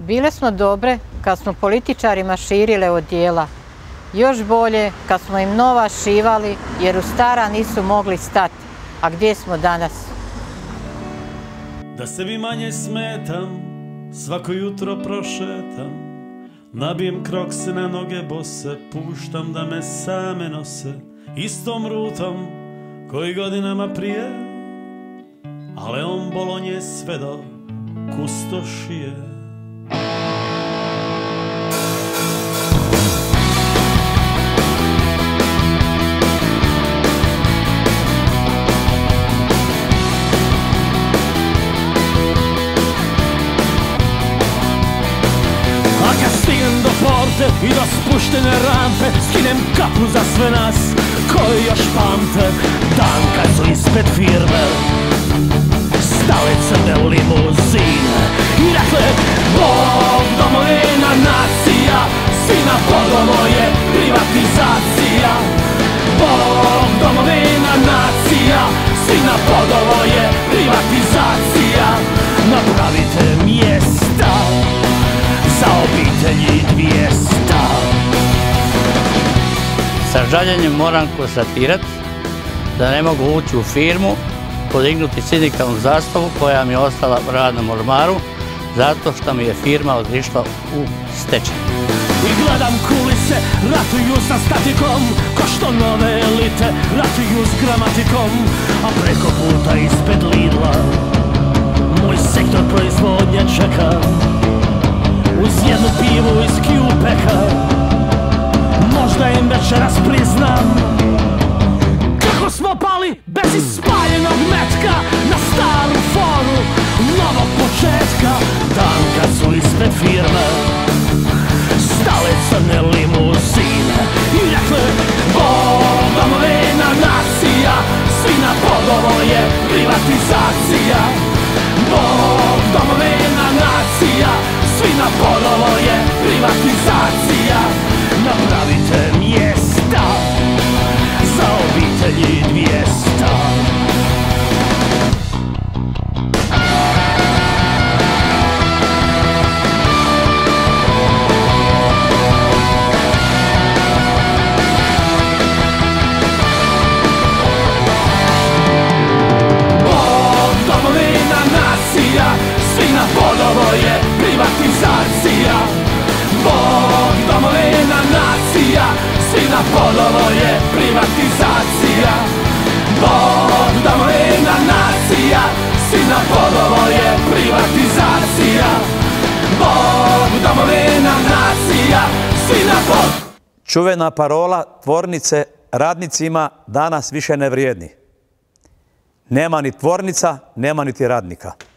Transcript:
Bile smo dobre kad smo političarima širile odijela. Još bolje kad smo im nova šivali jer u stara nisu mogli stati. A gdje smo danas? Da sebi manje smetam, svako jutro prošetam, nabijem krokse na noge bose, puštam da me same nose istom rutom koji godinama prije, ale on Bolonje sve do Kustošije. I do spuštene rampe skinem kapu za sve nas koji još pamte dan kad su ispred firme stale crne limuzine i rekle: Bog, domovina, nacija, sina Bogovo je privatizacija. Bog, domovina, nacija, sina Bogovo je privatizacija. Napravite mjesta za obitelji 200. Sa žaljenjem moram konstatirati da ne mogu ući u firmu, podignuti sindikalnu zastavu koja mi je ostala u radnom ormaru zato što mi je firma otišla u stečaj. I gledam kulise, ratuju sa statikom, ko što nove elite ratuju s gramatikom. A preko puta ispred Lidla moj sektor proizvodnje čeka uz jednu pivu iz Q-peka. Možda im večeras priznam kako smo pali bez ispaljenog metka na staru foru novog početka. Dan kad su ispred firme stale crne limuzine i rekle: Bog, domovina, nacija, svina Bogovo je privatizacija. Bog, domovina, nacija, svina Bogovo je privatizacija. Napravite mjesta za obitelji 200. Bog, domovina, nacija, svina Bogovo je privatizacija. Bog, domovina, nacija, svina Bogovo je privatizacija. Bog, domovina, nacija, svina Bogovo je privatizacija. Bog, domovina, nacija, svina Bogovo. Čuvena parola tvornice radnicima danas više ne vrijedi. Nema ni tvornica, nema niti radnika.